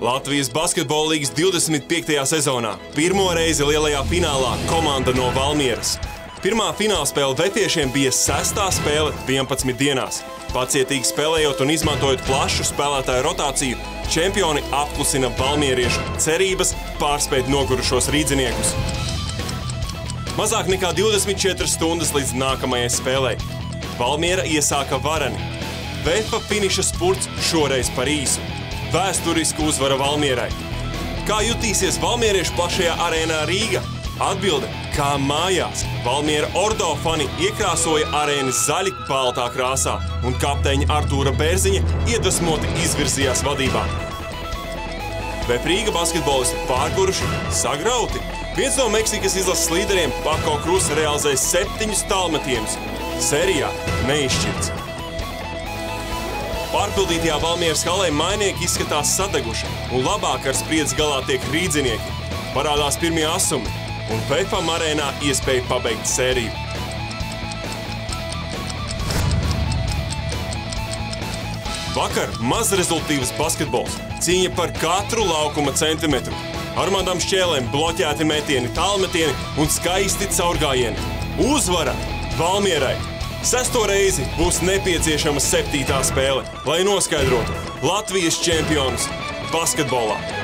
Latvijas basketbola līgas 25. sezonā pirmo reizi lielajā finālā komanda no Valmieras. Pirmā finālspēle vefiešiem bija 6. spēle 11 dienās. Pacietīgi spēlējot un izmantojot plašu spēlētāju rotāciju, čempioni apklusina valmieriešu cerības pārspēt nogurušos rīdziniekus. Mazāk nekā 24 stundas līdz nākamajai spēlei. Valmiera iesāka vareni. Vefa finiša spurts šoreiz par īsu. Vēsturisku uzvara Valmierai. Kā jutīsies valmieriešu plašajā arēnā Rīga? Atbilde – kā mājās. Valmiera Ordo fani iekrāsoja arēnas zaļi baltā krāsā, un kapteiņa Artūra Bērziņa iedvesmoti izvirzījās vadībā. Vef Rīga basketbolisti pārguruši, sagrauti. Viens no Meksikas izlases līderiem Pako Krus realizēja 7 tālmetienus. Sērijā neizšķirts. Pārpildītajā Valmieras halē mainieki izskatās sadeguši, un labāk ar spriedzi galā tiek rīdzinieki. Parādās pirmie asumi, un Vefam arēnā iespēja pabeigt sēriju. Vakar mazrezultīvas basketbols, cīņa par katru laukuma centimetru. Armandam šķēlēm bloķēti metieni, tālmetieni un skaisti caurgājieni. Uzvara Valmierai! 6. reizi būs nepieciešama 7. spēle, lai noskaidrotu Latvijas čempionus basketbolā.